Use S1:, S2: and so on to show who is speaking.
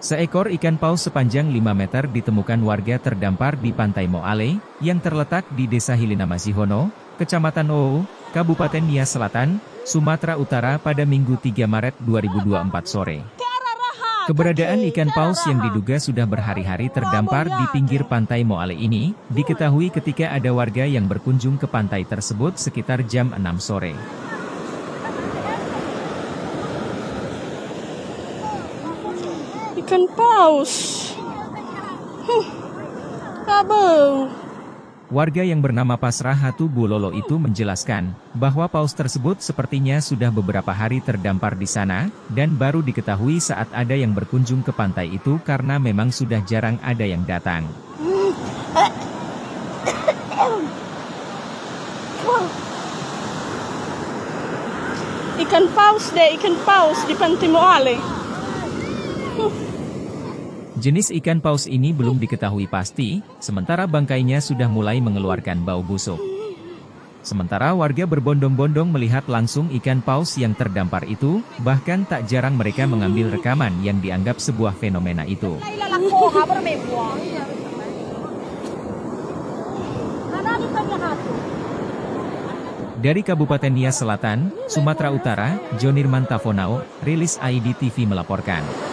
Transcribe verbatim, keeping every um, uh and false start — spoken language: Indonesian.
S1: Seekor ikan paus sepanjang lima meter ditemukan warga terdampar di Pantai Moale, yang terletak di Desa Hilinamasihono, Kecamatan Oo, Kabupaten Nias Selatan, Sumatera Utara pada Minggu tiga Maret dua ribu dua puluh empat sore. Keberadaan ikan paus yang diduga sudah berhari-hari terdampar di pinggir Pantai Moale ini, diketahui ketika ada warga yang berkunjung ke pantai tersebut sekitar jam enam sore.
S2: Ikan paus. Huh. Kabel.
S1: Warga yang bernama Pasrah Hatu Bulolo itu menjelaskan, bahwa paus tersebut sepertinya sudah beberapa hari terdampar di sana, dan baru diketahui saat ada yang berkunjung ke pantai itu karena memang sudah jarang ada yang datang.
S2: Ikan paus deh, ikan paus di Pantai Moale.
S1: Jenis ikan paus ini belum diketahui pasti, sementara bangkainya sudah mulai mengeluarkan bau busuk. Sementara warga berbondong-bondong melihat langsung ikan paus yang terdampar itu, bahkan tak jarang mereka mengambil rekaman yang dianggap sebuah fenomena itu. Dari Kabupaten Nias Selatan, Sumatera Utara, Jonirman Tafonao, Rilis I D T V melaporkan.